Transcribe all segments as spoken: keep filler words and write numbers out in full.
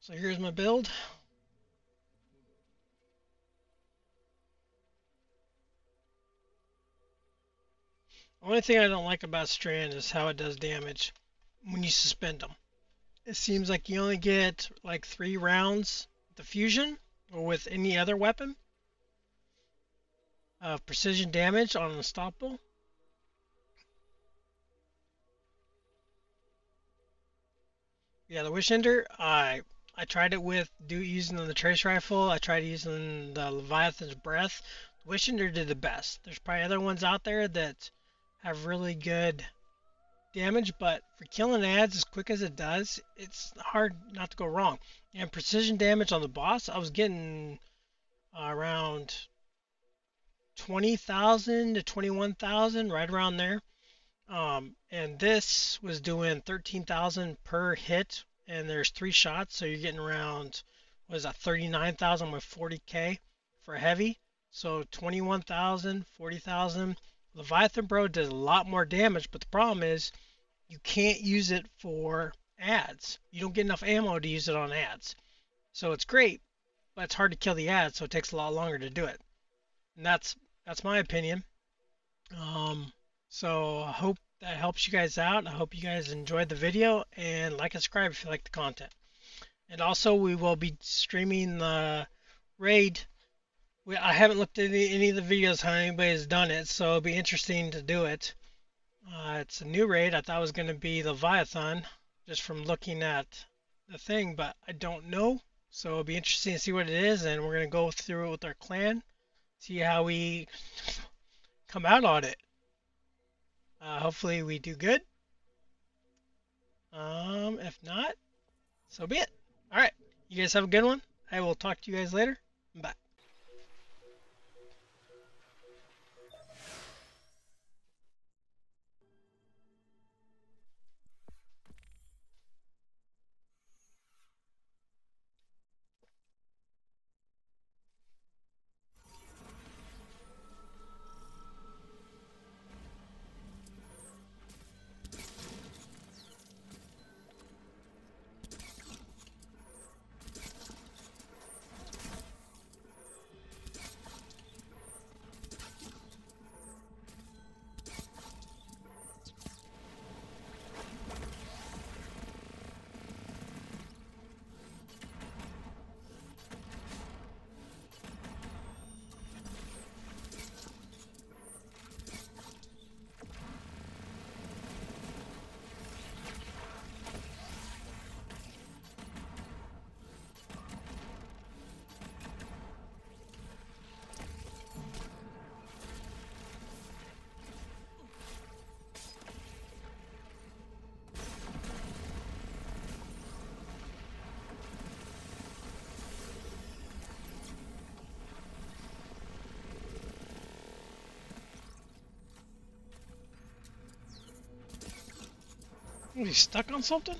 So here's my build. Only thing I don't like about Strand is how it does damage when you suspend them. It seems like you only get like three rounds with the fusion or with any other weapon of precision damage on Unstoppable. Yeah, the Wish Ender, I I tried it with do using the trace rifle. I tried using the Leviathan's Breath. The Wish Ender did the best. There's probably other ones out there that have really good damage, but for killing ads as quick as it does, it's hard not to go wrong. And precision damage on the boss, I was getting uh, around twenty thousand to twenty-one thousand, right around there. Um, and this was doing thirteen thousand per hit, and there's three shots, so you're getting around, what is that, thirty-nine thousand with forty K for heavy. So twenty-one thousand, forty thousand. Leviathan Bro does a lot more damage, but the problem is you can't use it for ads. You don't get enough ammo to use it on ads. So it's great, but it's hard to kill the ads, so it takes a lot longer to do it. And that's that's my opinion. Um, so I hope that helps you guys out. I hope you guys enjoyed the video and like and subscribe if you like the content. And also we will be streaming the raid. We, I haven't looked at any, any of the videos how anybody has done it, so it'll be interesting to do it. Uh, it's a new raid. I thought it was going to be Leviathan, just from looking at the thing, but I don't know. So it'll be interesting to see what it is, and we're going to go through it with our clan, see how we come out on it. Uh, hopefully we do good. Um, if not, so be it. All right, you guys have a good one. I will talk to you guys later. Bye. Is he stuck on something?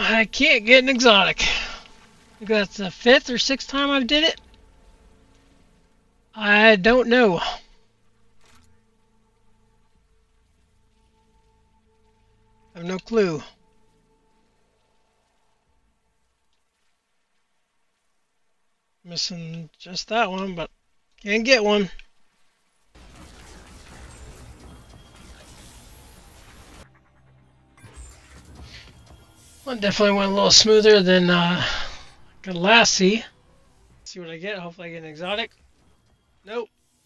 I can't get an exotic. I think that's the fifth or sixth time I've did it. I don't know. I have no clue. Missing just that one, but can't get one. Well, definitely went a little smoother than uh, could last see. See what I get. Hopefully I get an exotic. Nope.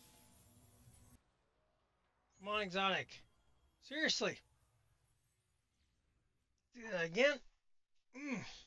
Come on, exotic. Seriously. Do that again. Mm.